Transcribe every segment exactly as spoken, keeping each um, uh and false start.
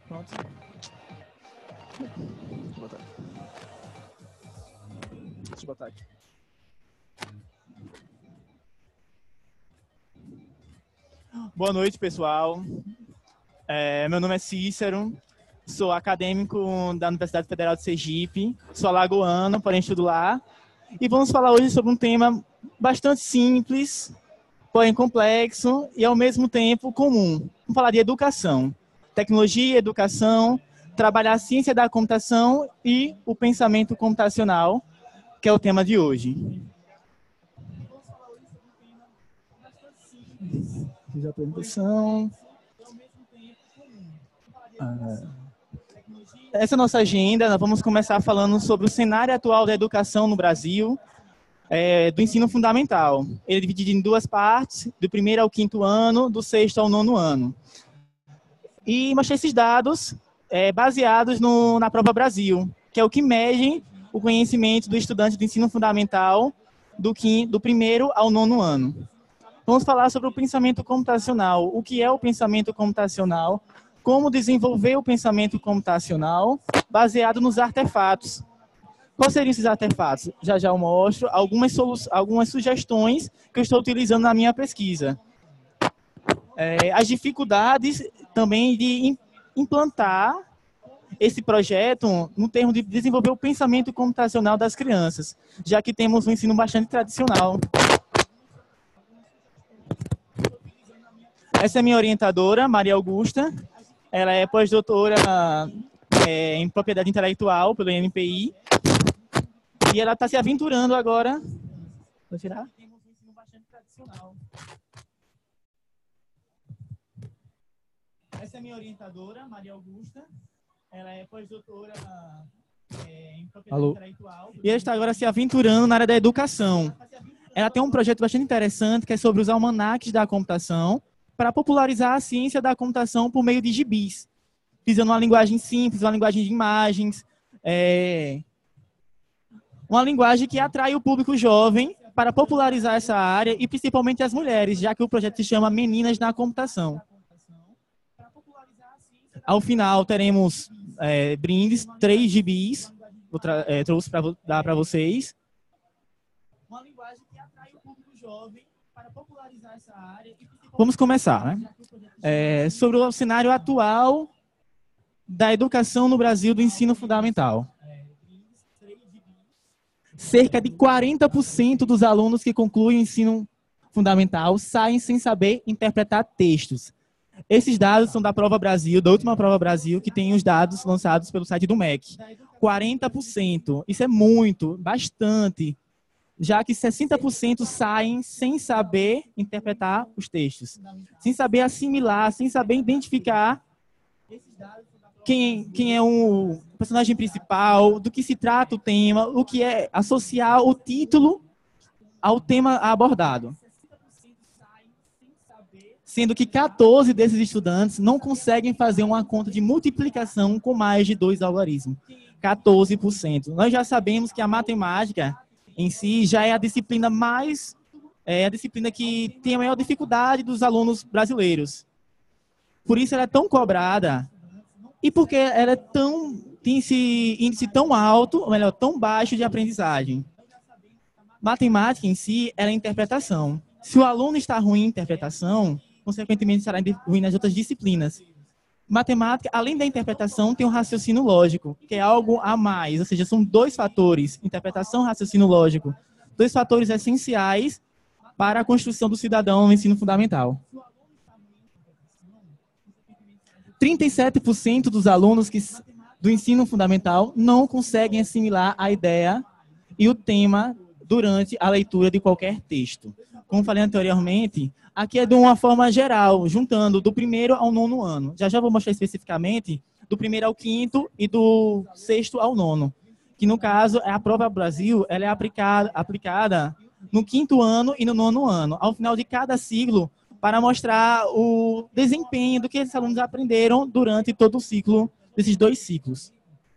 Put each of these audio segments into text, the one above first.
Pronto. Deixa eu botar. Deixa eu botar aqui. Boa noite, pessoal. É, meu nome é Cícero, sou acadêmico da Universidade Federal de Sergipe, sou alagoano, porém estudo lá. E vamos falar hoje sobre um tema bastante simples, porém complexo e, ao mesmo tempo, comum. Vamos falar de educação. Tecnologia, educação, trabalhar a ciência da computação e o pensamento computacional, que é o tema de hoje. Vamos falar hoje sobre um tema bastante simples. Fiz a apresentação. Ah, essa é a nossa agenda. Nós vamos começar falando sobre o cenário atual da educação no Brasil, é, do ensino fundamental. Ele é dividido em duas partes, do primeiro ao quinto ano, do sexto ao nono ano. E mostrar esses dados é, baseados no, na Prova Brasil, que é o que mede o conhecimento do estudante do ensino fundamental do, quinto, do primeiro ao nono ano. Vamos falar sobre o pensamento computacional. O que é o pensamento computacional? Como desenvolver o pensamento computacional baseado nos artefatos. Quais seriam esses artefatos? Já já eu mostro algumas, algumas sugestões que eu estou utilizando na minha pesquisa. É, as dificuldades também de implantar esse projeto no termo de desenvolver o pensamento computacional das crianças, já que temos um ensino bastante tradicional. Essa é a minha orientadora, Maria Augusta. Ela é pós-doutora é, em propriedade intelectual pelo I N P I. E ela está se aventurando agora. Vou tirar? Temos um ensino bastante tradicional. Essa é a minha orientadora, Maria Augusta. Ela é pós-doutora é, em propriedade Alô. intelectual. E ela está agora se aventurando na área da educação. Ela tem um projeto bastante interessante que é sobre os almanaques da computação, para popularizar a ciência da computação por meio de gibis, visando uma linguagem simples, uma linguagem de imagens, é, uma linguagem que atrai o público jovem para popularizar essa área e principalmente as mulheres, já que o projeto se chama Meninas na Computação. Ao final teremos é, brindes, três gibis, vou é, trouxe para dar para vocês. Uma linguagem que atrai o público jovem para popularizar essa área. Vamos começar, né? É, sobre o cenário atual da educação no Brasil do ensino fundamental. Cerca de quarenta por cento dos alunos que concluem o ensino fundamental saem sem saber interpretar textos. Esses dados são da Prova Brasil, da última Prova Brasil, que tem os dados lançados pelo site do M E C. quarenta por cento. Isso é muito, bastante. Já que sessenta por cento saem sem saber interpretar os textos, sem saber assimilar, sem saber identificar quem, quem é o personagem principal, do que se trata o tema, o que é associar o título ao tema abordado. Sendo que quatorze desses estudantes não conseguem fazer uma conta de multiplicação com mais de dois algarismos. quatorze por cento. Nós já sabemos que a matemática em si já é a disciplina mais, é a disciplina que tem a maior dificuldade dos alunos brasileiros. Por isso ela é tão cobrada e porque ela é tão, tem esse índice tão alto, ou melhor, tão baixo de aprendizagem. Matemática em si ela é interpretação. Se o aluno está ruim em interpretação, consequentemente estará ruim nas outras disciplinas. Matemática, além da interpretação, tem um raciocínio lógico, que é algo a mais, ou seja, são dois fatores, interpretação e raciocínio lógico, dois fatores essenciais para a construção do cidadão no ensino fundamental. trinta e sete por cento dos alunos que, do ensino fundamental não conseguem assimilar a ideia e o tema durante a leitura de qualquer texto. Como falei anteriormente, aqui é de uma forma geral, juntando do primeiro ao nono ano. Já já vou mostrar especificamente do primeiro ao quinto e do sexto ao nono. Que, no caso, é a Prova Brasil, ela é aplicada, aplicada no quinto ano e no nono ano, ao final de cada ciclo, para mostrar o desempenho do que esses alunos aprenderam durante todo o ciclo, desses dois ciclos.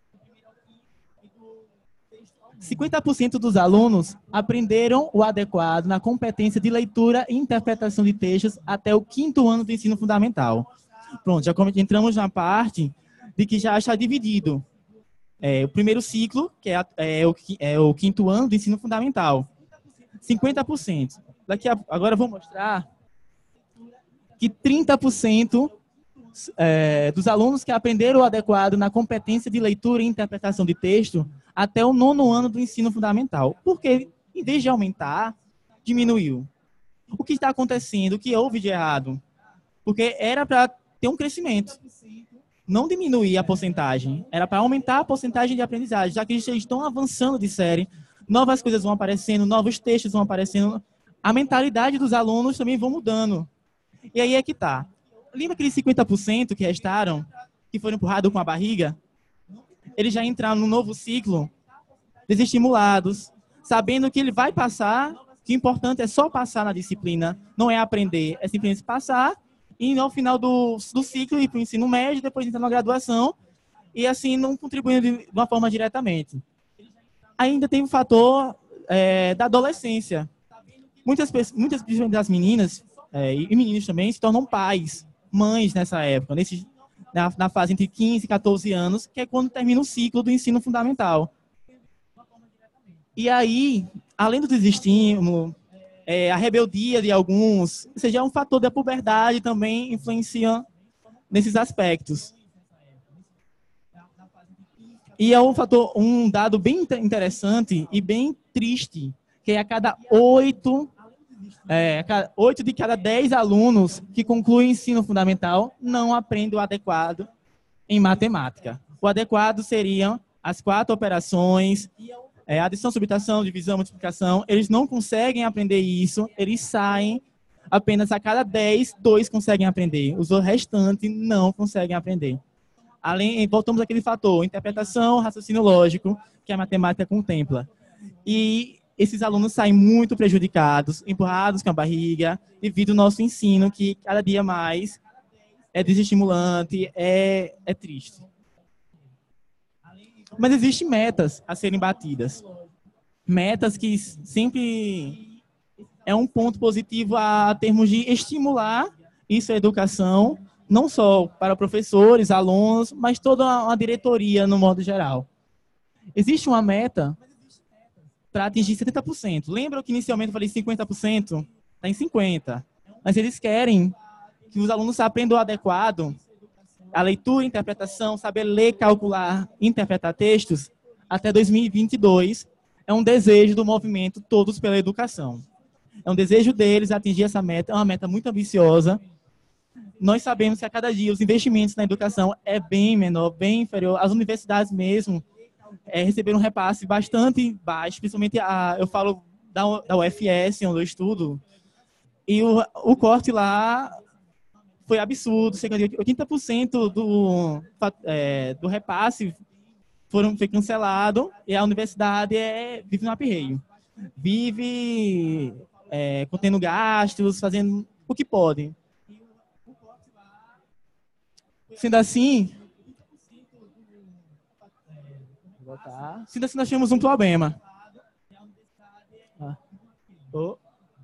cinquenta por cento dos alunos aprenderam o adequado na competência de leitura e interpretação de textos até o quinto ano do ensino fundamental. Pronto, já entramos na parte de que já está dividido. É, o primeiro ciclo, que é, a, é, o, é o quinto ano do ensino fundamental, cinquenta por cento. Daqui a, agora eu vou mostrar que trinta por cento é, dos alunos que aprenderam o adequado na competência de leitura e interpretação de texto até o nono ano do ensino fundamental. Porque, em vez de aumentar, diminuiu. O que está acontecendo? O que houve de errado? Porque era para ter um crescimento, não diminuir a porcentagem. Era para aumentar a porcentagem de aprendizagem, já que eles estão avançando de série, novas coisas vão aparecendo, novos textos vão aparecendo, a mentalidade dos alunos também vão mudando. E aí é que tá. Lembra aqueles cinquenta por cento que restaram, que foram empurrados com a barriga? Eles já entraram no novo ciclo, desestimulados, sabendo que ele vai passar, que o importante é só passar na disciplina, não é aprender, é simplesmente passar e ao final do, do ciclo ir para o ensino médio, depois entrar na graduação e assim não contribuindo de uma forma diretamente. Ainda tem o fator é, da adolescência. Muitas, muitas das meninas é, e meninos também se tornam pais, mães nessa época, nesse, na, na fase entre quinze e quatorze anos, que é quando termina o ciclo do ensino fundamental. E aí, além do desestímulo, é, a rebeldia de alguns, ou seja, é um fator da puberdade também influencia nesses aspectos. E é um fator, um dado bem interessante e bem triste, que é a cada oito, é, oito de cada dez alunos que concluem o ensino fundamental não aprendem o adequado em matemática. O adequado seriam as quatro operações, é, adição, subtração, divisão, multiplicação. Eles não conseguem aprender isso, eles saem, apenas a cada dez, dois conseguem aprender. Os restantes não conseguem aprender. Além, voltamos àquele fator, interpretação, raciocínio lógico, que a matemática contempla. E esses alunos saem muito prejudicados, empurrados com a barriga, devido ao nosso ensino, que cada dia mais é desestimulante, é, é triste. Mas existem metas a serem batidas. Metas que sempre é um ponto positivo a termos de estimular isso a educação, não só para professores, alunos, mas toda uma diretoria no modo geral. Existe uma meta para atingir setenta por cento. Lembra que inicialmente eu falei cinquenta por cento? Está em cinquenta por cento. Mas eles querem que os alunos aprendam o adequado, a leitura, interpretação, saber ler, calcular, interpretar textos, até dois mil e vinte e dois. É um desejo do movimento Todos pela Educação. É um desejo deles atingir essa meta, é uma meta muito ambiciosa. Nós sabemos que a cada dia os investimentos na educação é bem menor, bem inferior. As universidades mesmo é, receberam um repasse bastante baixo, principalmente a, eu falo da, da U F S, onde eu estudo, e o, o corte lá foi absurdo, cerca de oitenta por cento do, é, do repasse foram, foi cancelado, e a universidade é, vive no aperreio. Vive é, contendo gastos, fazendo o que pode. Sendo assim, sendo assim, nós temos um problema. Ah. Oh.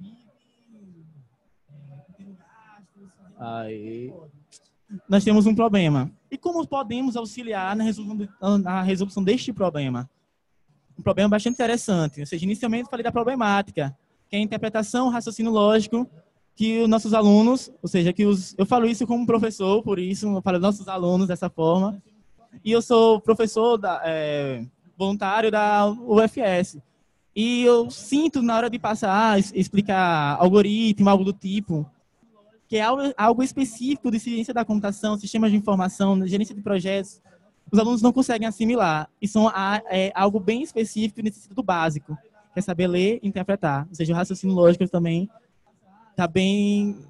Aí. Nós temos um problema. E como podemos auxiliar na resolução, na resolução deste problema? Um problema bastante interessante. Ou seja, inicialmente eu falei da problemática, que é a interpretação, raciocínio lógico, que os nossos alunos, ou seja, que os, eu falo isso como professor, por isso eu falo nossos alunos dessa forma, e eu sou professor da, é, voluntário da U F S. E eu sinto, na hora de passar, explicar algoritmo, algo do tipo, que é algo, algo específico de ciência da computação, sistemas de informação, gerência de projetos, os alunos não conseguem assimilar. E são é, algo bem específico e necessita do básico, que é saber ler e interpretar. Ou seja, o raciocínio lógico também está bem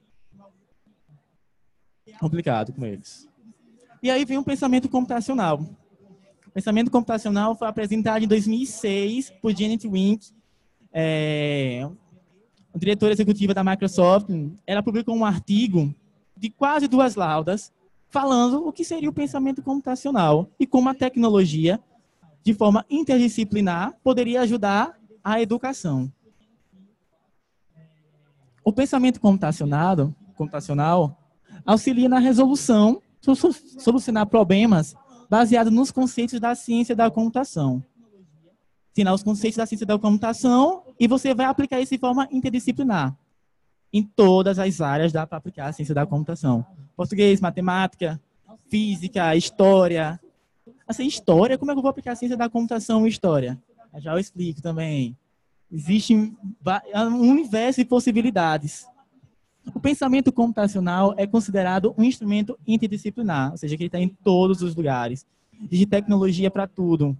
complicado com eles. E aí vem o pensamento computacional. O pensamento computacional foi apresentado em dois mil e seis por Janet Wink, é, diretora executiva da Microsoft. Ela publicou um artigo de quase duas laudas falando o que seria o pensamento computacional e como a tecnologia, de forma interdisciplinar, poderia ajudar a educação. O pensamento computacional, computacional auxilia na resolução solucionar problemas baseados nos conceitos da ciência da computação. Ensinar os conceitos da ciência da computação e você vai aplicar isso de forma interdisciplinar. Em todas as áreas dá para aplicar a ciência da computação. Português, matemática, física, história. Assim, história, como é que eu vou aplicar a ciência da computação e história? Já eu explico também. Existe um universo de possibilidades. O pensamento computacional é considerado um instrumento interdisciplinar, ou seja, que ele está em todos os lugares. Existe tecnologia para tudo.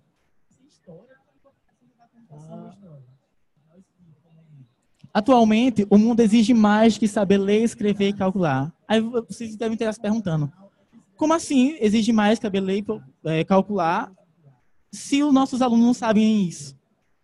Atualmente, o mundo exige mais que saber ler, escrever e calcular. Aí vocês devem estar se perguntando, como assim exige mais que saber ler e é, calcular se os nossos alunos não sabem isso?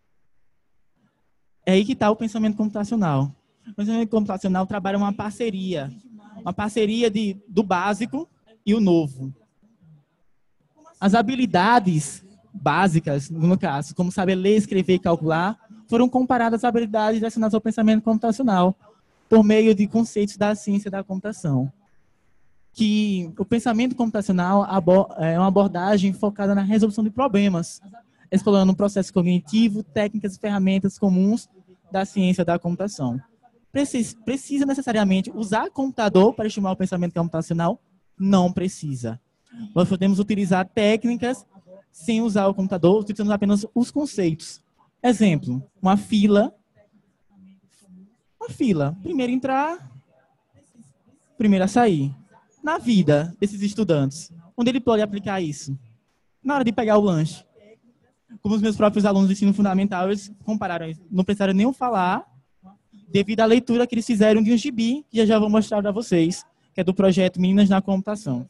É aí que está o pensamento computacional. O pensamento computacional trabalha uma parceria, uma parceria de, do básico e o novo. As habilidades básicas, no caso, como saber ler, escrever e calcular, foram comparadas às habilidades relacionadas ao pensamento computacional por meio de conceitos da ciência da computação. Que o pensamento computacional é uma abordagem focada na resolução de problemas, explorando o processo cognitivo, técnicas e ferramentas comuns da ciência da computação. Precisa necessariamente usar computador para estimular o pensamento computacional? Não precisa. Nós podemos utilizar técnicas sem usar o computador, utilizando apenas os conceitos. Exemplo, uma fila. Uma fila. Primeiro entrar, primeiro a sair. Na vida desses estudantes, onde ele pode aplicar isso? Na hora de pegar o lanche. Como os meus próprios alunos do ensino fundamental, eles compararam isso. Não precisaram nem falar, devido à leitura que eles fizeram de um gibi, que já já vou mostrar para vocês, que é do projeto Meninas na Computação.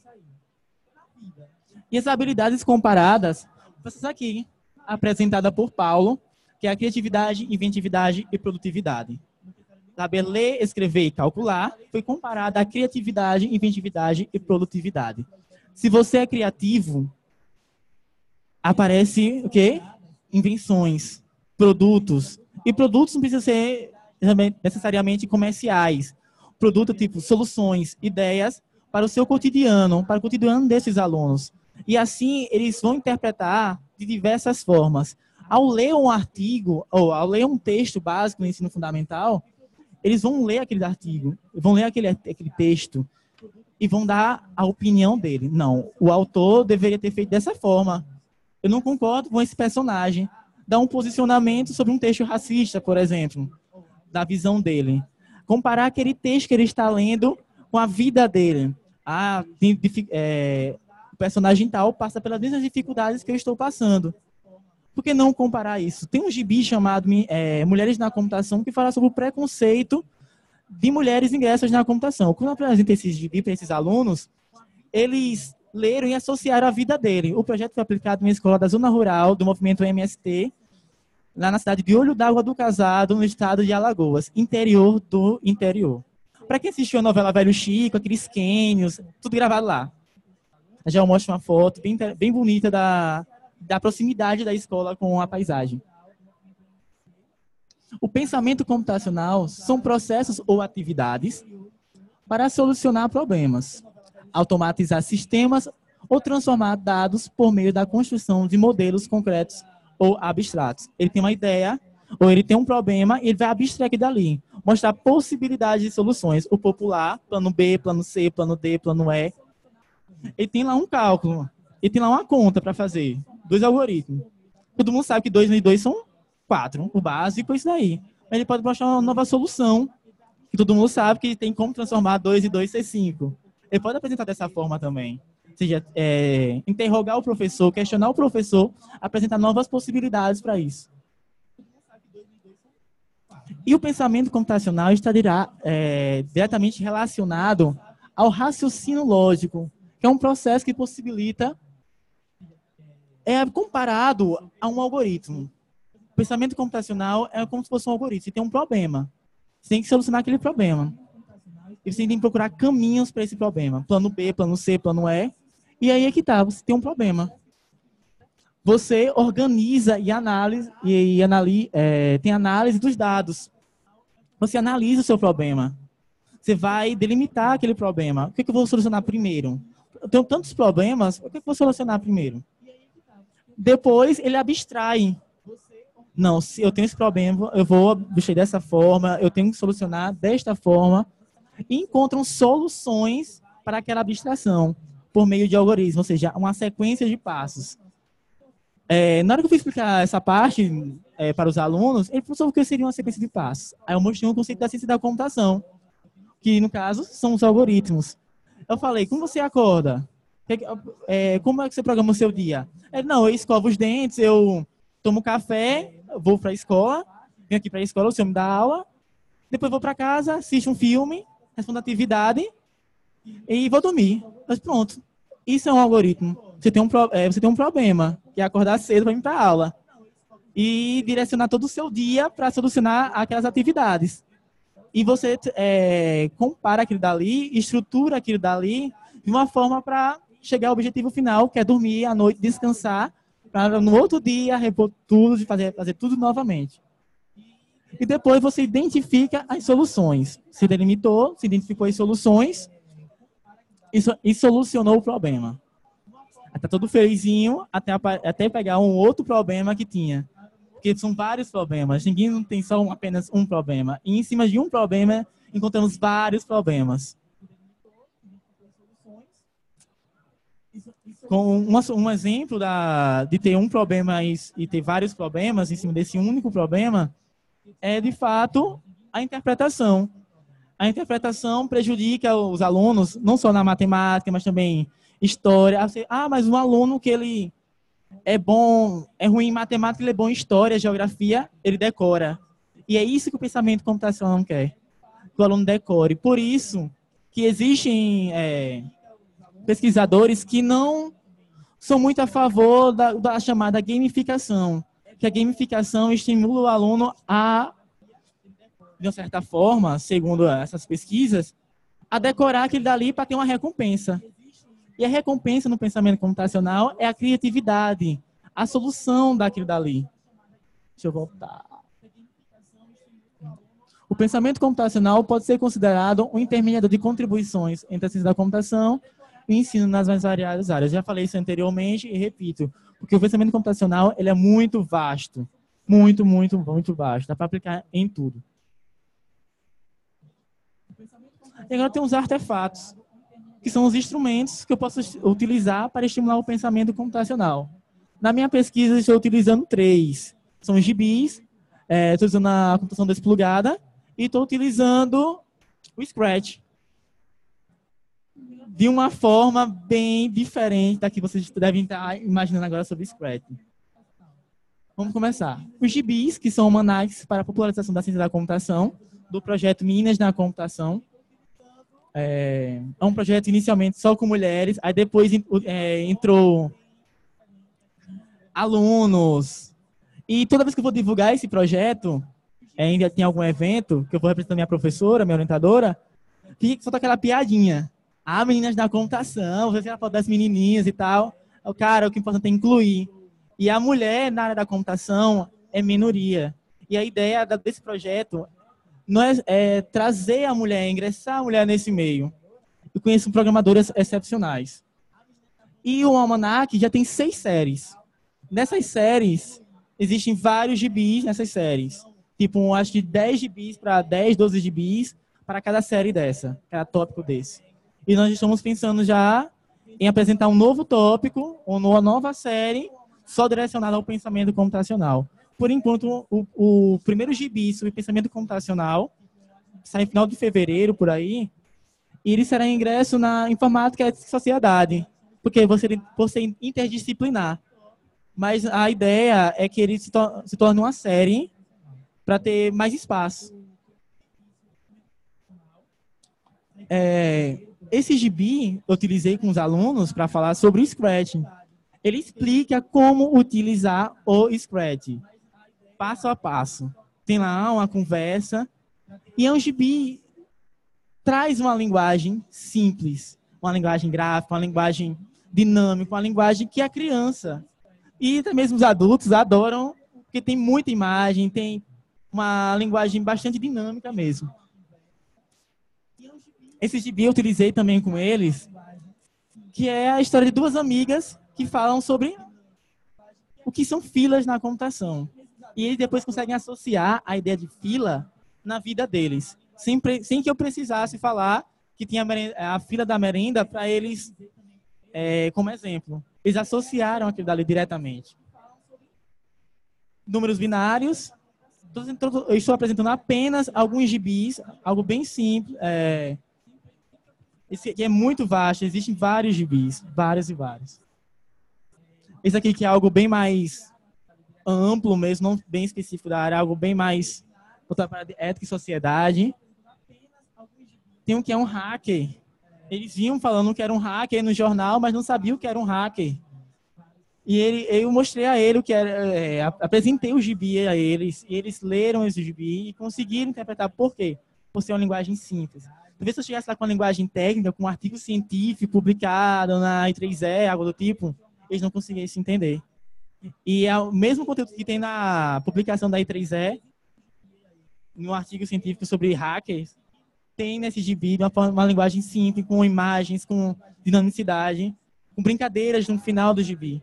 E as habilidades comparadas, essas aqui, apresentada por Paulo, que é a criatividade, inventividade e produtividade. Saber ler, escrever e calcular foi comparada à criatividade, inventividade e produtividade. Se você é criativo, aparece o quê? Invenções, produtos. E produtos não precisam ser necessariamente comerciais. Produto tipo soluções, ideias para o seu cotidiano, para o cotidiano desses alunos. E assim eles vão interpretar de diversas formas. Ao ler um artigo, ou ao ler um texto básico no ensino fundamental, eles vão ler aquele artigo, vão ler aquele, aquele texto e vão dar a opinião dele. Não, o autor deveria ter feito dessa forma. Eu não concordo com esse personagem. Dá um posicionamento sobre um texto racista, por exemplo, da visão dele. Comparar aquele texto que ele está lendo com a vida dele. Ah, é, o personagem tal passa pelas mesmas dificuldades que eu estou passando. Por que não comparar isso? Tem um gibi chamado é, Mulheres na Computação que fala sobre o preconceito de mulheres ingressas na computação. Quando eu apresentei esse gibi para esses alunos, eles leram e associaram a vida dele. O projeto foi aplicado em uma escola da zona rural do movimento M S T, lá na cidade de Olho d'Água do Casado, no estado de Alagoas, interior do interior. Para quem assistiu a novela Velho Chico, aqueles cânions, tudo gravado lá. Já eu mostro uma foto bem, bem bonita da... da proximidade da escola com a paisagem. O pensamento computacional são processos ou atividades para solucionar problemas, automatizar sistemas ou transformar dados por meio da construção de modelos concretos ou abstratos. Ele tem uma ideia ou ele tem um problema e ele vai abstrair aquilo dali, mostrar possibilidades de soluções. O popular, plano B, plano C, plano D, plano E. Ele tem lá um cálculo, ele tem lá uma conta para fazer. Dois algoritmos. Todo mundo sabe que dois e dois são quatro. O básico é isso daí. Mas ele pode mostrar uma nova solução. Que todo mundo sabe que tem como transformar dois e dois ser cinco. Ele pode apresentar dessa forma também. Ou seja, é, interrogar o professor, questionar o professor, apresentar novas possibilidades para isso. E o pensamento computacional estará é, diretamente relacionado ao raciocínio lógico, que é um processo que possibilita é comparado a um algoritmo. O pensamento computacional é como se fosse um algoritmo. Você tem um problema. Você tem que solucionar aquele problema. E você tem que procurar caminhos para esse problema. Plano B, plano C, plano E. E aí é que tá, você tem um problema. Você organiza e analisa, e analisa, é, tem análise dos dados. Você analisa o seu problema. Você vai delimitar aquele problema. O que, é que eu vou solucionar primeiro? eu tenho tantos problemas, por que eu vou solucionar primeiro? Depois ele abstrai. Não, se eu tenho esse problema, eu vou mexer dessa forma, eu tenho que solucionar desta forma. E encontram soluções para aquela abstração por meio de algoritmos, ou seja, uma sequência de passos. É, na hora que eu fui explicar essa parte é, para os alunos, ele falou o que seria uma sequência de passos. Aí eu mostrei um conceito da ciência da computação, que no caso são os algoritmos. Eu falei, como você acorda? É, como é que você programa o seu dia? Ele, não, eu escovo os dentes, eu tomo café, eu vou para a escola, venho aqui para a escola, o senhor me dá aula, depois vou para casa, assisto um filme, respondo a atividade e vou dormir. Mas pronto, isso é um algoritmo. Você tem um, é, você tem um problema, que é acordar cedo para ir para a aula e direcionar todo o seu dia para solucionar aquelas atividades. E você é, compara aquilo dali, estrutura aquilo dali de uma forma para chegar ao objetivo final, que é dormir à noite, descansar, para no outro dia repor tudo, fazer, fazer tudo novamente. E depois você identifica as soluções. Se delimitou, se identificou as soluções e, so, e solucionou o problema. Está todo felizinho até, até pegar um outro problema que tinha. Porque são vários problemas. Ninguém não tem só um, apenas um problema. E em cima de um problema, encontramos vários problemas. Com uma, um exemplo da, de ter um problema e, e ter vários problemas em cima desse único problema é, de fato, a interpretação. A interpretação prejudica os alunos, não só na matemática, mas também história. Ah, mas um aluno que ele é bom, é ruim em matemática, ele é bom em história, geografia, ele decora. E é isso que o pensamento computacional não quer, que o aluno decore. Por isso que existem é, pesquisadores que não são muito a favor da, da chamada gamificação, que a gamificação estimula o aluno a, de uma certa forma, segundo essas pesquisas, a decorar aquilo dali para ter uma recompensa. E a recompensa no pensamento computacional é a criatividade, a solução daquilo dali. Deixa eu voltar. O pensamento computacional pode ser considerado um intermediador de contribuições entre a ciência da computação e o ensino nas mais variadas áreas. Já falei isso anteriormente e repito, porque o pensamento computacional ele é muito vasto, muito, muito, muito vasto. Dá para aplicar em tudo. E agora tem os artefatos, que são os instrumentos que eu posso utilizar para estimular o pensamento computacional. Na minha pesquisa, estou utilizando três. São os gibis, é, estou usando a computação desplugada e estou utilizando o Scratch. De uma forma bem diferente da que vocês devem estar imaginando agora sobre o Scratch. Vamos começar. Os gibis, que são almanacs para a popularização da ciência da computação, do projeto Minas na Computação. É, é um projeto inicialmente só com mulheres, aí depois é, entrou alunos. E toda vez que eu vou divulgar esse projeto, é, ainda tem algum evento, que eu vou representando minha professora, minha orientadora, que solta aquela piadinha. Ah, meninas da computação, você tem a foto das menininhas e tal. O cara, o que é importante é incluir. E a mulher na área da computação é minoria. E a ideia desse projeto não é, é trazer a mulher, ingressar a mulher nesse meio. Eu conheço programadores excepcionais. E o Almanac já tem seis séries. Nessas séries, existem vários gibis nessas séries. Tipo, acho que dez gibis para dez, doze gibis para cada série dessa, cada tópico desse. E nós estamos pensando já em apresentar um novo tópico, ou uma nova série, só direcionada ao pensamento computacional. Por enquanto, o, o primeiro gibi sobre pensamento computacional sai no final de fevereiro, por aí, e ele será ingresso na informática e sociedade, porque você por ser interdisciplinar. Mas a ideia é que ele se, to se torne uma série para ter mais espaço. É, esse gibi eu utilizei com os alunos para falar sobre o Scratch. Ele explica como utilizar o Scratch, passo a passo. Tem lá uma conversa. E é um gibi traz uma linguagem simples, uma linguagem gráfica, uma linguagem dinâmica, uma linguagem que a criança e até mesmo os adultos adoram, porque tem muita imagem, tem uma linguagem bastante dinâmica mesmo. Esse gibi eu utilizei também com eles, que é a história de duas amigas que falam sobre o que são filas na computação. E eles depois conseguem associar a ideia de fila na vida deles, sem, sem que eu precisasse falar que tinha a, merenda, a fila da merenda para eles é, como exemplo. Eles associaram aquilo dali diretamente. Números binários. Eu estou apresentando apenas alguns gibis, algo bem simples. É, esse aqui é muito vasto, existem vários gibis, vários e vários. Esse aqui que é algo bem mais amplo mesmo, não bem específico da área, algo bem mais voltado para ética e sociedade. Tem um que é um hacker. Eles vinham falando que era um hacker no jornal, mas não sabiam que era um hacker. E ele, eu mostrei a ele o que era, é, apresentei o gibi a eles, e eles leram esse gibi e conseguiram interpretar por quê? Por ser uma linguagem simples. Talvez se eu chegasse lá com uma linguagem técnica, com um artigo científico publicado na I três E, algo do tipo, eles não conseguiam se entender. E é o mesmo conteúdo que tem na publicação da I três E, no artigo científico sobre hackers, tem nesse gibi uma, forma, uma linguagem simples, com imagens, com dinamicidade, com brincadeiras no final do gibi.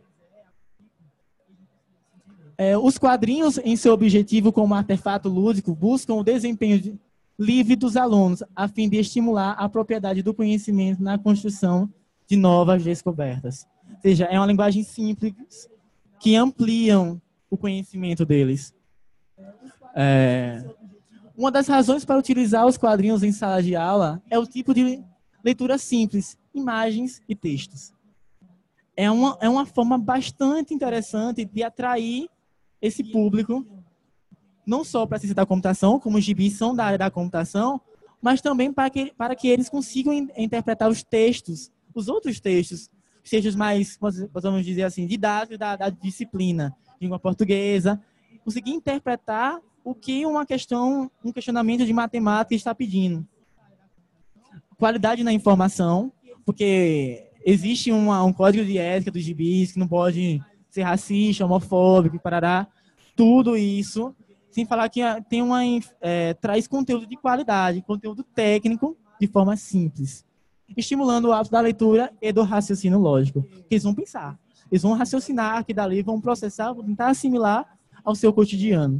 É, os quadrinhos, em seu objetivo como artefato lúdico, buscam o desempenho de, livre dos alunos, a fim de estimular a propriedade do conhecimento na construção de novas descobertas. Ou seja, é uma linguagem simples que ampliam o conhecimento deles. É, uma das razões para utilizar os quadrinhos em sala de aula é o tipo de leitura simples, imagens e textos. É uma, é uma forma bastante interessante de atrair esse público, não só para a ciência da computação, como os gibis são da área da computação, mas também para que, para que eles consigam in, interpretar os textos, os outros textos, os textos mais, podemos dizer assim, didáticos da, da disciplina, língua portuguesa, conseguir interpretar o que uma questão, um questionamento de matemática está pedindo. Qualidade na informação, porque existe uma, um código de ética dos gibis que não pode ser racista, homofóbico, parará, tudo isso, sem falar que tem uma, é, traz conteúdo de qualidade, conteúdo técnico de forma simples, estimulando o hábito da leitura e do raciocínio lógico, que eles vão pensar, eles vão raciocinar, que dali vão processar, vão tentar assimilar ao seu cotidiano.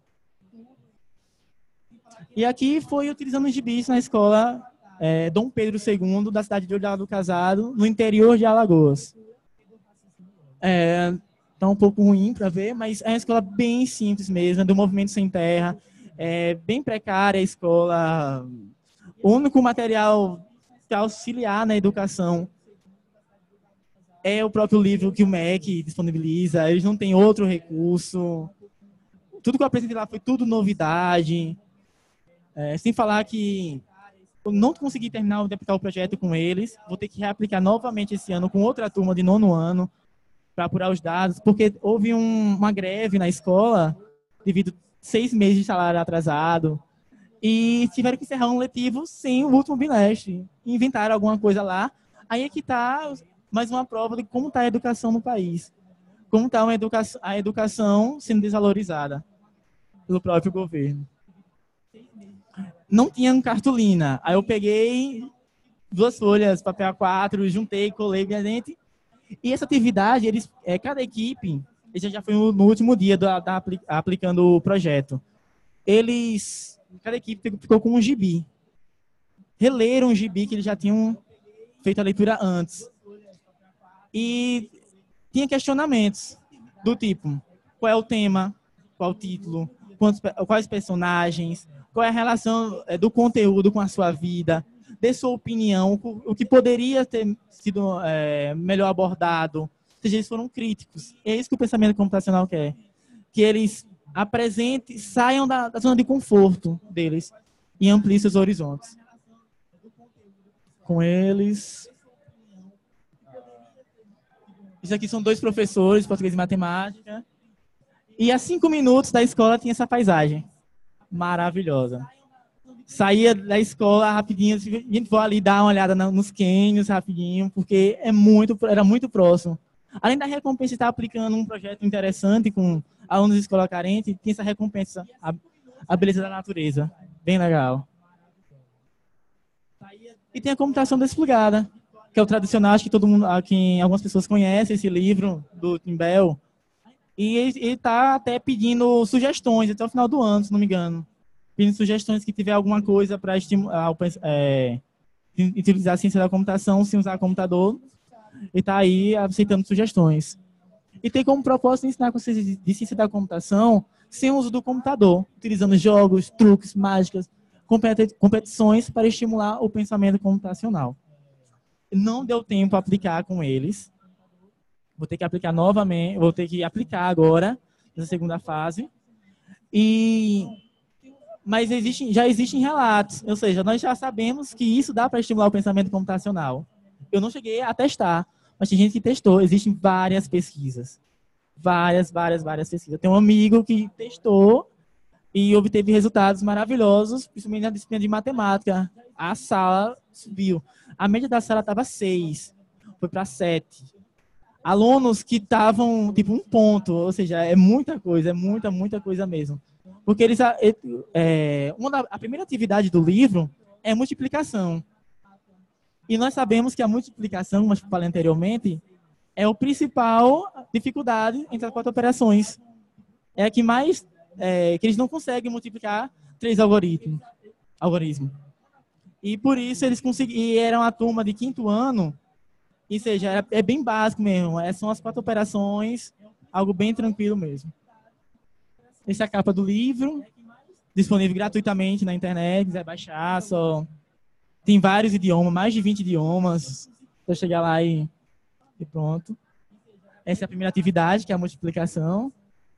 E aqui foi utilizando os gibis na escola é, Dom Pedro segundo, da cidade de Olhado do Casado, no interior de Alagoas. É, tá um pouco ruim para ver, mas é uma escola bem simples mesmo, do Movimento Sem Terra, é bem precária a escola. O único material para auxiliar na educação é o próprio livro que o M E C disponibiliza, eles não têm outro recurso. Tudo que eu apresentei lá foi tudo novidade, é, sem falar que eu não consegui terminar de aplicar o projeto com eles, vou ter que reaplicar novamente esse ano com outra turma de nono ano, para apurar os dados, porque houve um, uma greve na escola devido a seis meses de salário atrasado e tiveram que encerrar um letivo sem o último bimestre. Inventaram alguma coisa lá. Aí é que está mais uma prova de como está a educação no país. Como está educa a educação sendo desvalorizada pelo próprio governo. Não tinha cartolina. Aí eu peguei duas folhas, papel A quatro, juntei, colei minha dente. E essa atividade, eles, é, cada equipe, esse já foi no último dia da, da, aplicando o projeto, eles, cada equipe ficou com um gibi. Releram um gibi que eles já tinham feito a leitura antes. E tinha questionamentos do tipo, qual é o tema, qual é o título, quantos, quais personagens, qual é a relação é, do conteúdo com a sua vida, dê sua opinião, o que poderia ter sido é, melhor abordado. Ou seja, eles foram críticos. É isso que o pensamento computacional quer. Que eles apresentem, saiam da, da zona de conforto deles e ampliem seus horizontes. Com eles... Isso aqui são dois professores, português e matemática. E a cinco minutos da escola tinha essa paisagem maravilhosa. Saía da escola rapidinho, a gente foi ali dar uma olhada nos cânions rapidinho, porque é muito, era muito próximo. Além da recompensa de estar aplicando um projeto interessante com alunos de escola carente, tem essa recompensa, a, a beleza da natureza. Bem legal. E tem a computação desplugada. que é o tradicional, acho que todo mundo, aqui, algumas pessoas conhecem esse livro do Tim Bell. E ele está até pedindo sugestões até o final do ano, se não me engano. Pedindo sugestões que tiver alguma coisa para estimular, é, utilizar a ciência da computação sem usar computador. E está aí aceitando sugestões. E tem como propósito ensinar conceitos de ciência da computação sem o uso do computador, utilizando jogos, truques, mágicas, competições para estimular o pensamento computacional. Não deu tempo para aplicar com eles. Vou ter que aplicar novamente, vou ter que aplicar agora, nessa segunda fase. E, mas existem, já existem relatos, ou seja, nós já sabemos que isso dá para estimular o pensamento computacional. Eu não cheguei a testar, mas tem gente que testou, existem várias pesquisas. Várias, várias, várias pesquisas. Tem um amigo que testou e obteve resultados maravilhosos, principalmente na disciplina de matemática. A sala subiu. A média da sala estava seis, foi para sete. Alunos que estavam, tipo, um ponto, ou seja, é muita coisa, é muita, muita coisa mesmo. Porque eles, é, uma da, a primeira atividade do livro é multiplicação. E nós sabemos que a multiplicação, como eu falei anteriormente, é a principal dificuldade entre as quatro operações. É a que mais, é, que eles não conseguem multiplicar três algoritmos. algoritmos. E por isso eles conseguiram, e era uma turma de quinto ano, ou seja, era, é bem básico mesmo. É, são as quatro operações, algo bem tranquilo mesmo. Essa é a capa do livro, disponível gratuitamente na internet, quiser baixar, só... Tem vários idiomas, mais de vinte idiomas. Só chegar lá e, e pronto. Essa é a primeira atividade, que é a multiplicação.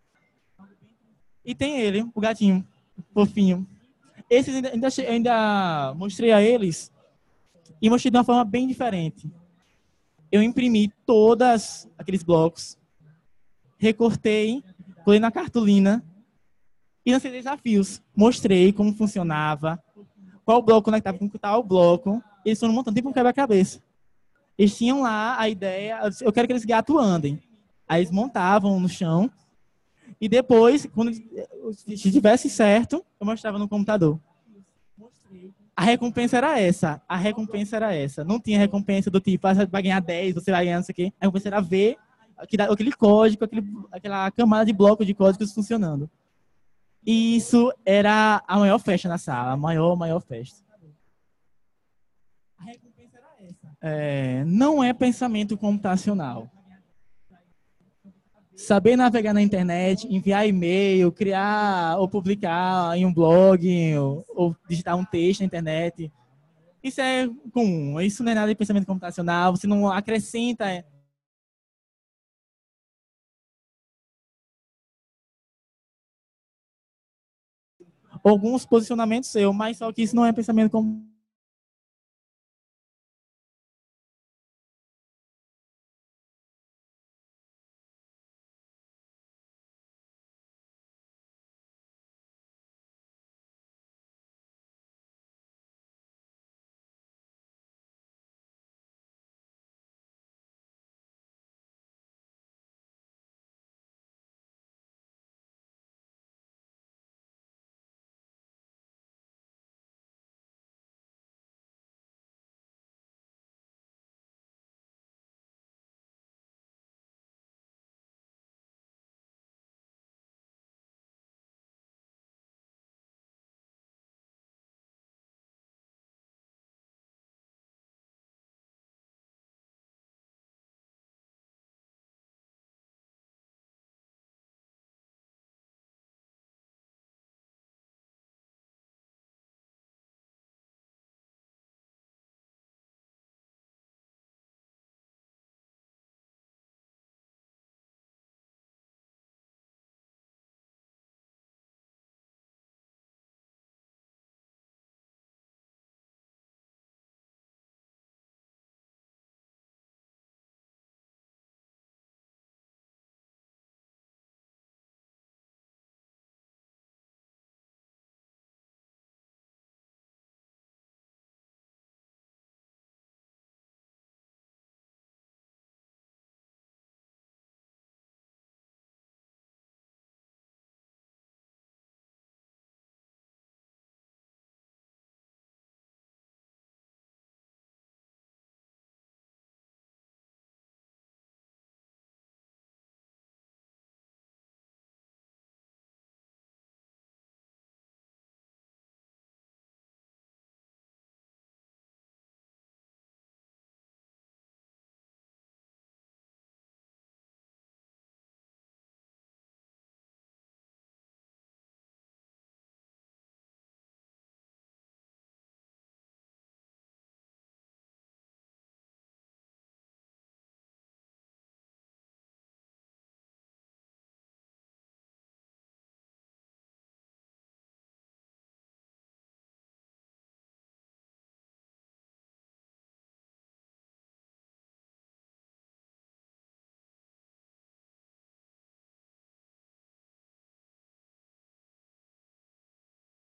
E tem ele, o gatinho, fofinho. Esses ainda, ainda, ainda mostrei a eles e mostrei de uma forma bem diferente. Eu imprimi todos aqueles blocos, recortei, colei na cartolina e lancei desafios. Mostrei como funcionava, qual bloco conectava com tal bloco. Eles foram montando tipo um quebra-cabeça. Eles tinham lá a ideia, eu, disse, eu quero que eles gatos andem. Aí eles montavam no chão e depois, quando se estivesse certo, eu mostrava no computador. A recompensa era essa. A recompensa era essa. Não tinha recompensa do tipo, ah, você vai ganhar dez, você vai ganhar não sei o quê. A recompensa era ver aquele código, aquele, aquela camada de bloco de códigos funcionando. E isso era a maior festa na sala. A maior, maior festa. A recompensa era essa. É, não é pensamento computacional. Saber navegar na internet, enviar e-mail, criar ou publicar em um blog, ou, ou digitar um texto na internet. Isso é comum, isso não é nada de pensamento computacional, você não acrescenta alguns posicionamentos seus, mas só que isso não é pensamento computacional.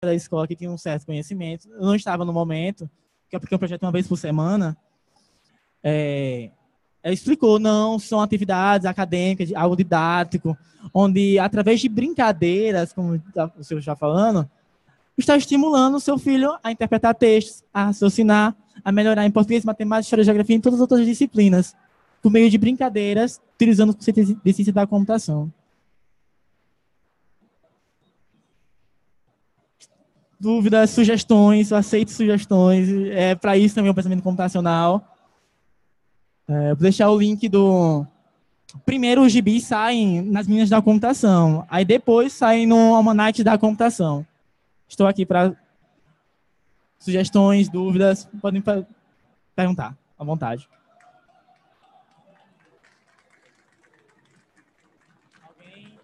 da escola que tinha um certo conhecimento. Eu não estava no momento, que eu apliquei um projeto uma vez por semana. É, ela explicou, não, são atividades acadêmicas, algo didático, onde, através de brincadeiras, como o senhor está falando, está estimulando o seu filho a interpretar textos, a raciocinar, a melhorar em português, matemática, história, geografia e todas as outras disciplinas, por meio de brincadeiras, utilizando o conceito de ciência da computação. Dúvidas, sugestões, eu aceito sugestões. É para isso também o pensamento computacional. É, vou deixar o link do... Primeiro os gibis saem nas Minas da Computação, aí depois saem no Almanac da Computação. Estou aqui para sugestões, dúvidas, podem perguntar, à vontade. Alguém?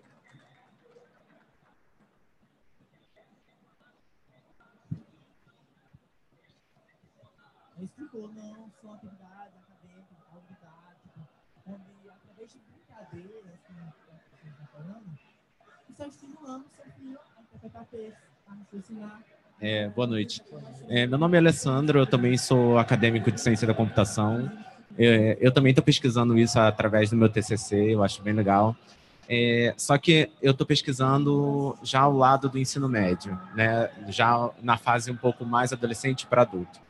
Explicou, não, são atividades acadêmicas, algo didático, onde, através de brincadeiras, como a gente está falando, está estimulando o seu filho a interpretar textos, a raciocinar. É, boa noite. É, meu nome é Alessandro, eu também sou acadêmico de ciência da computação. É, eu também estou pesquisando isso através do meu T C C, eu acho bem legal. É, só que eu estou pesquisando já ao lado do ensino médio, né? Já na fase um pouco mais adolescente para adulto.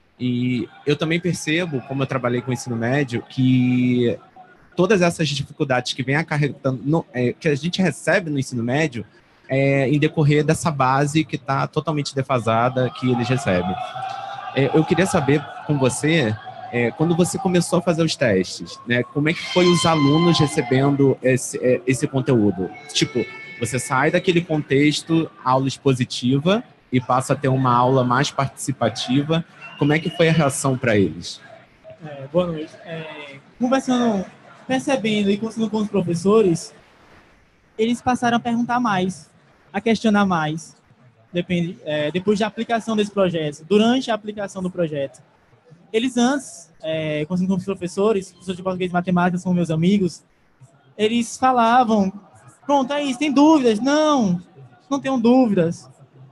E eu também percebo, como eu trabalhei com o ensino médio, que todas essas dificuldades que vem acarretando, no, é, que a gente recebe no ensino médio, é, em decorrer dessa base que está totalmente defasada que eles recebem. É, eu queria saber com você, é, quando você começou a fazer os testes, né, como é que foi os alunos recebendo esse, é, esse conteúdo? Tipo, você sai daquele contexto, aula expositiva, e passa a ter uma aula mais participativa. Como é que foi a reação para eles? É, boa noite. É, conversando, percebendo e conversando com os professores, eles passaram a perguntar mais, a questionar mais, depende, é, depois da aplicação desse projeto, durante a aplicação do projeto. Eles antes, é, conversando com os professores, professores de português e matemática, são meus amigos, eles falavam, pronto, é isso, tem dúvidas? Não, não tenho dúvidas.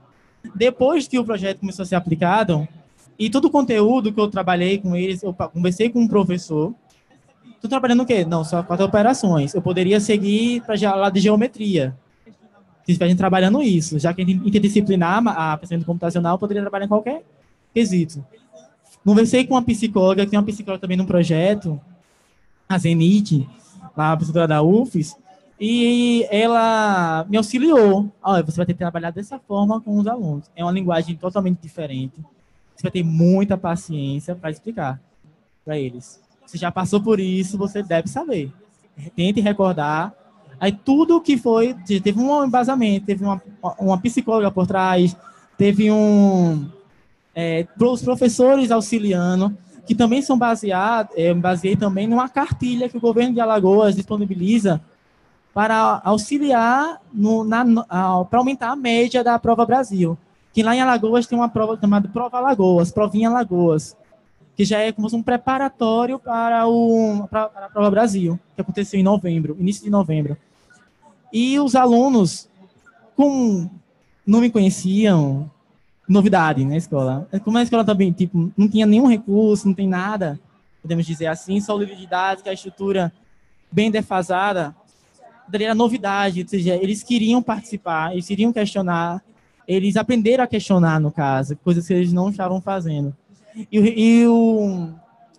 Depois que o projeto começou a ser aplicado, e todo o conteúdo que eu trabalhei com eles, eu conversei com um professor, estou trabalhando o quê? Não, só quatro operações. Eu poderia seguir para a lado de geometria. Se estivessem trabalhando isso, já que interdisciplinar, a pensamento computacional, eu poderia trabalhar em qualquer quesito. Conversei com uma psicóloga, que tem uma psicóloga também no projeto, a Zenite, lá a professora da U F S, e ela me auxiliou. Olha, você vai ter que trabalhar dessa forma com os alunos. É uma linguagem totalmente diferente. Você vai ter muita paciência para explicar para eles. Você já passou por isso, você deve saber. Tente recordar. Aí tudo que foi, teve um embasamento, teve uma, uma psicóloga por trás, teve um, é, os professores auxiliando, que também são baseados, é, baseei também numa cartilha que o governo de Alagoas disponibiliza para auxiliar no, na, para aumentar a média da Prova Brasil. Que lá em Alagoas tem uma prova chamada Prova Alagoas, Provinha Alagoas, que já é como um preparatório para, o, para, para a Prova Brasil, que aconteceu em novembro, início de novembro. E os alunos, como não me conheciam, novidade na escola. Como a escola também, tipo, não tinha nenhum recurso, não tem nada, podemos dizer assim, só o livro didático, a estrutura bem defasada, era novidade, ou seja, eles queriam participar, eles queriam questionar, eles aprenderam a questionar, no caso, coisas que eles não estavam fazendo. E, e o...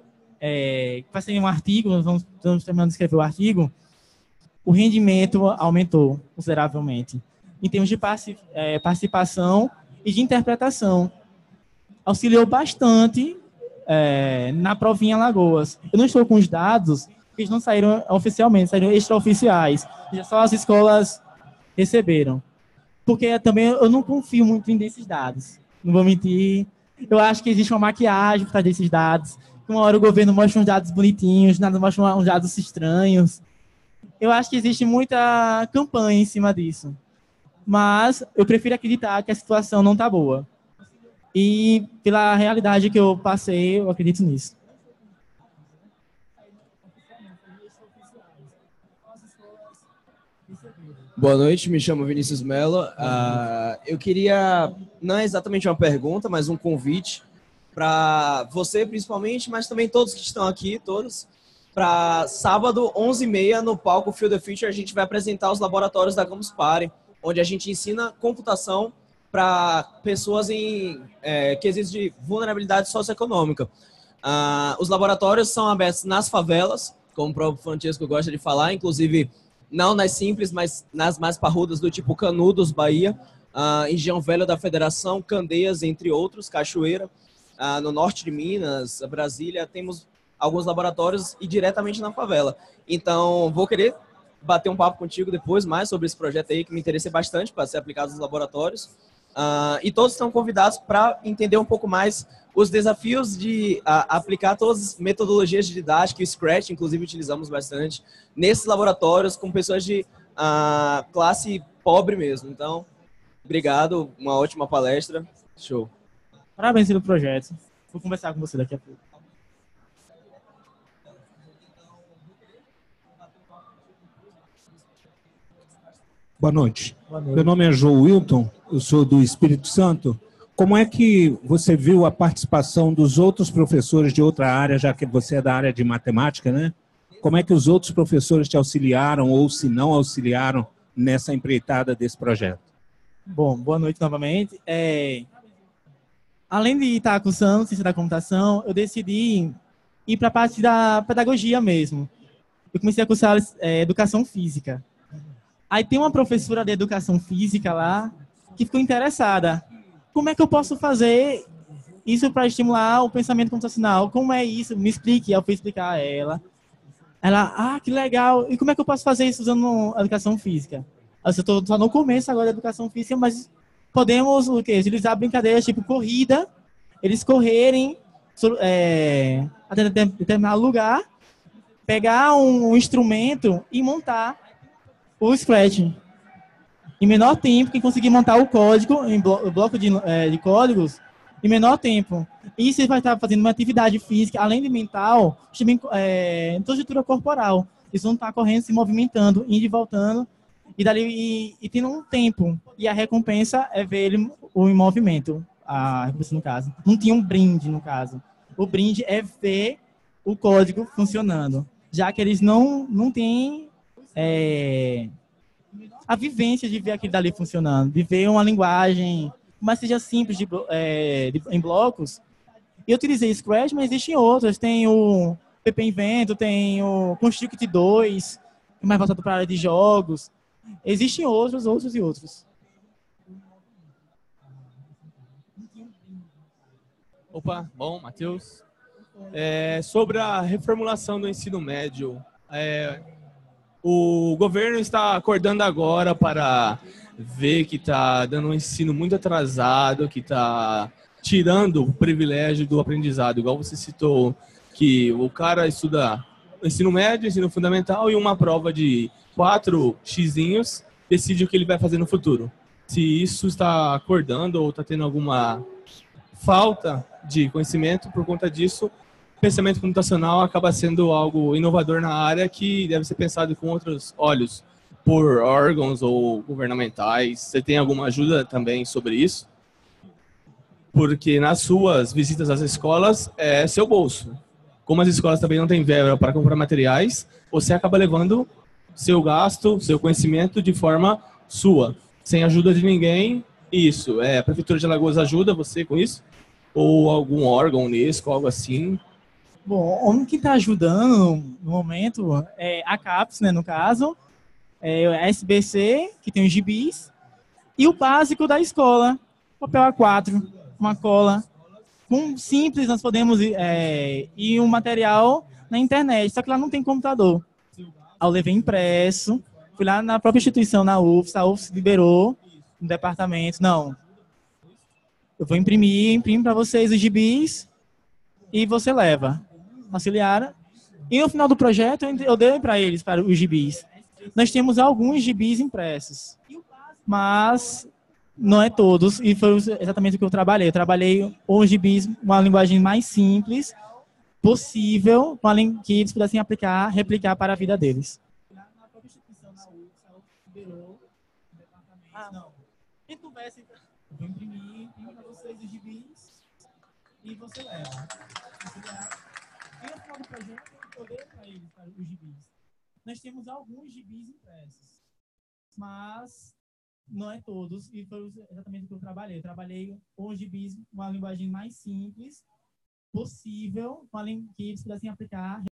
É, passei um artigo, nós vamos, estamos terminando de escrever o artigo, o rendimento aumentou consideravelmente, em termos de participação e de interpretação. Auxiliou bastante é, na provinha Alagoas. Eu não estou com os dados, porque eles não saíram oficialmente, saíram extraoficiais. Já só as escolas receberam. Porque também eu não confio muito em desses dados. Não vou mentir. Eu acho que existe uma maquiagem por trás desses dados. Uma hora o governo mostra uns dados bonitinhos, nada mostra uns dados estranhos. Eu acho que existe muita campanha em cima disso. Mas eu prefiro acreditar que a situação não está boa. E pela realidade que eu passei, eu acredito nisso. Boa noite, me chamo Vinícius Mello. Uh, eu queria, não é exatamente uma pergunta, mas um convite para você principalmente, mas também todos que estão aqui, todos, para sábado, onze e meia, no palco Field the Future, a gente vai apresentar os laboratórios da Campus Party, onde a gente ensina computação para pessoas em é, quesitos de vulnerabilidade socioeconômica. Uh, os laboratórios são abertos nas favelas, como o próprio Francesco gosta de falar, inclusive não nas simples, mas nas mais parrudas do tipo Canudos, Bahia, uh, Engenhão Velho da Federação, Candeias, entre outros, Cachoeira, uh, no norte de Minas, Brasília, temos alguns laboratórios e diretamente na favela. Então, vou querer bater um papo contigo depois mais sobre esse projeto aí, que me interessa bastante para ser aplicado nos laboratórios. Uh, e todos estão convidados para entender um pouco mais os desafios de uh, aplicar todas as metodologias de didática e o Scratch, inclusive utilizamos bastante, nesses laboratórios com pessoas de uh, classe pobre mesmo. Então, obrigado, uma ótima palestra. Show. Parabéns pelo projeto. Vou conversar com você daqui a pouco. Boa noite. Boa noite. Meu nome é João Wilton, eu sou do Espírito Santo. Como é que você viu a participação dos outros professores de outra área, já que você é da área de matemática, né? Como é que os outros professores te auxiliaram ou se não auxiliaram nessa empreitada desse projeto? Bom, boa noite novamente. É... Além de estar cursando ciência da computação, eu decidi ir para a parte da pedagogia mesmo. Eu comecei a cursar é, educação física. Aí tem uma professora de educação física lá que ficou interessada. Como é que eu posso fazer isso para estimular o pensamento computacional? Como é isso? Me explique. Eu fui explicar a ela. Ela, ah, que legal. E como é que eu posso fazer isso usando a educação física? Eu estou só no começo agora da educação física, mas podemos o quê? Utilizar brincadeiras tipo corrida, eles correrem é, até determinado lugar, pegar um, um instrumento e montar o Scratch. Em menor tempo, que conseguir montar o código, em blo o bloco de, é, de códigos, em menor tempo. E você vai estar fazendo uma atividade física, além de mental, também é, toda estrutura corporal. Eles vão estar correndo, se movimentando, indo e voltando, e, dali, e, e tendo um tempo. E a recompensa é ver ele o, em movimento, a recompensa no caso. Não tinha um brinde, no caso. O brinde é ver o código funcionando, já que eles não, não têm... É, a vivência de ver aquilo dali funcionando, de ver uma linguagem, mas seja simples de, é, de, em blocos. Eu utilizei Scratch, mas existem outras. Tem o P P Invento, tem o Construct dois, mais voltado para a área de jogos. Existem outros, outros e outros. Opa, bom, Matheus. É, sobre a reformulação do ensino médio, é, o governo está acordando agora para ver que está dando um ensino muito atrasado, que está tirando o privilégio do aprendizado, igual você citou, que o cara estuda ensino médio, ensino fundamental e uma prova de quatro xizinhos decide o que ele vai fazer no futuro. Se isso está acordando ou está tendo alguma falta de conhecimento por conta disso, pensamento computacional acaba sendo algo inovador na área que deve ser pensado com outros olhos por órgãos ou governamentais. Você tem alguma ajuda também sobre isso? Porque nas suas visitas às escolas é seu bolso. Como as escolas também não têm verba para comprar materiais, você acaba levando seu gasto, seu conhecimento de forma sua, sem ajuda de ninguém. Isso, é, a Prefeitura de Alagoas ajuda você com isso? Ou algum órgão, Unesco, algo assim? Bom, o que está ajudando no momento é a CAPES, né, no caso, é a S B C, que tem os gibis, e o básico da escola, papel A quatro, uma cola. Com simples, nós podemos é, ir um material na internet, só que lá não tem computador. Eu levei impresso, fui lá na própria instituição, na U F S, a U F S liberou no departamento, não, eu vou imprimir, imprimo para vocês os gibis e você leva. Auxiliaram. E no final do projeto, eu dei para eles, para os gibis. Nós temos alguns gibis impressos, mas não é todos, e foi exatamente o que eu trabalhei. Eu trabalhei os gibis, uma linguagem mais simples possível, que eles pudessem aplicar, replicar para a vida deles. Ah, não. Quem conversa, então. Eu vou imprimir, imprimo para vocês os gibis e você leva. Você leva. E no final do projeto, eu dei para eles, para os gibis. Nós temos alguns gibis impressos, mas não é todos, e foi exatamente o que eu trabalhei. Eu trabalhei com gibis, uma linguagem mais simples possível, com a que eles pudessem aplicar